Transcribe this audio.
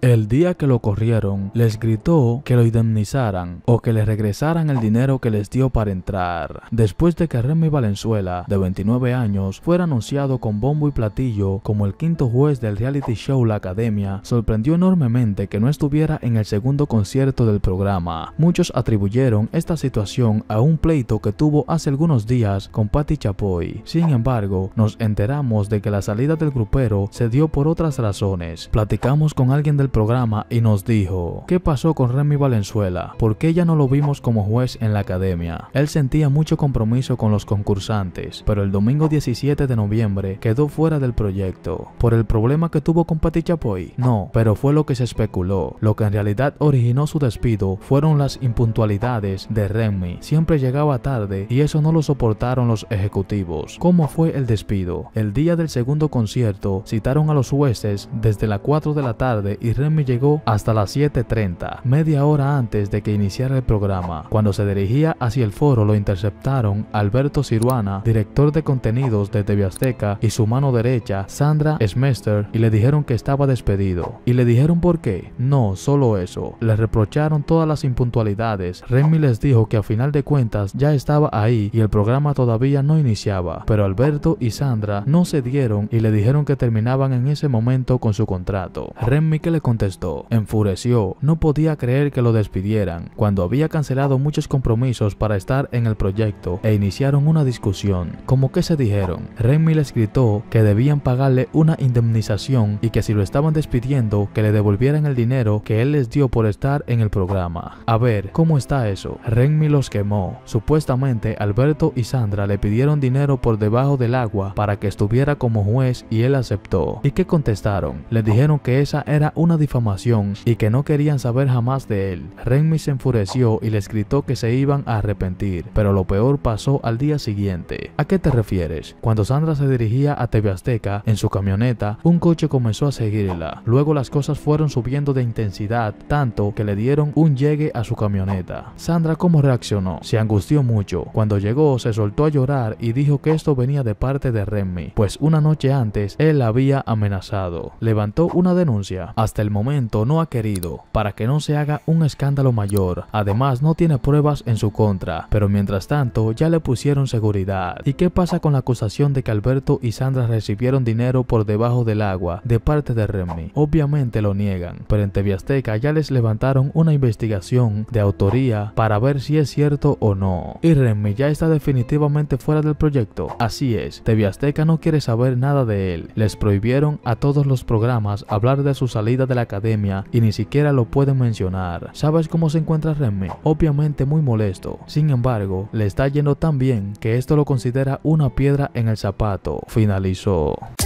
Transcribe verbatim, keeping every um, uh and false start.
El día que lo corrieron, les gritó que lo indemnizaran o que le regresaran el dinero que les dio para entrar. Después de que Remy Valenzuela, de veintinueve años, fuera anunciado con bombo y platillo como el quinto juez del reality show La Academia, sorprendió enormemente que no estuviera en el segundo concierto del programa. Muchos atribuyeron esta situación a un pleito que tuvo hace algunos días con Patti Chapoy. Sin embargo, nos enteramos de que la salida del grupero se dio por otras razones. Platicamos con alguien del programa y nos dijo: ¿qué pasó con Remy Valenzuela? ¿Por qué ya no lo vimos como juez en la academia? Él sentía mucho compromiso con los concursantes, pero el domingo diecisiete de noviembre quedó fuera del proyecto. ¿Por el problema que tuvo con Patti Chapoy? No, pero fue lo que se especuló. Lo que en realidad originó su despido fueron las impuntualidades de Remy. Siempre llegaba tarde y eso no lo soportaron los ejecutivos. ¿Cómo fue el despido? El día del segundo concierto citaron a los jueces desde las cuatro de la tarde y Remy llegó hasta las siete treinta, media hora antes de que iniciara el programa. Cuando se dirigía hacia el foro lo interceptaron Alberto Ciruana, director de contenidos de T V Azteca, y su mano derecha, Sandra Schmester, y le dijeron que estaba despedido. ¿Y le dijeron por qué? No, solo eso. Le reprocharon todas las impuntualidades. Remy les dijo que a final de cuentas ya estaba ahí y el programa todavía no iniciaba, pero Alberto y Sandra no cedieron y le dijeron que terminaban en ese momento con su contrato. Remy, ¿qué le contestó? Enfureció, no podía creer que lo despidieran, cuando había cancelado muchos compromisos para estar en el proyecto, e iniciaron una discusión. ¿Cómo que se dijeron? Remy les gritó que debían pagarle una indemnización y que si lo estaban despidiendo, que le devolvieran el dinero que él les dio por estar en el programa. A ver, ¿cómo está eso? Remy los quemó. Supuestamente Alberto y Sandra le pidieron dinero por debajo del agua para que estuviera como juez y él aceptó. ¿Y qué contestaron? Le dijeron que esa era una difamación y que no querían saber jamás de él. Remy se enfureció y les gritó que se iban a arrepentir, pero lo peor pasó al día siguiente. ¿A qué te refieres? Cuando Sandra se dirigía a T V Azteca en su camioneta, un coche comenzó a seguirla. Luego las cosas fueron subiendo de intensidad, tanto que le dieron un llegue a su camioneta. Sandra, ¿cómo reaccionó? Se angustió mucho. Cuando llegó, se soltó a llorar y dijo que esto venía de parte de Remy, pues una noche antes él la había amenazado. Levantó una denuncia. Hasta el momento no ha querido, para que no se haga un escándalo mayor. Además, no tiene pruebas en su contra, pero mientras tanto ya le pusieron seguridad. ¿Y qué pasa con la acusación de que Alberto y Sandra recibieron dinero por debajo del agua de parte de Remy? Obviamente lo niegan, pero en T V Azteca ya les levantaron una investigación de autoría para ver si es cierto o no. Y Remy ya está definitivamente fuera del proyecto. Así es, T V Azteca no quiere saber nada de él. Les prohibieron a todos los programas hablar de su salida de la academia y ni siquiera lo pueden mencionar. ¿Sabes cómo se encuentra Remy? Obviamente muy molesto. Sin embargo, le está yendo tan bien que esto lo considera una piedra en el zapato. Finalizó.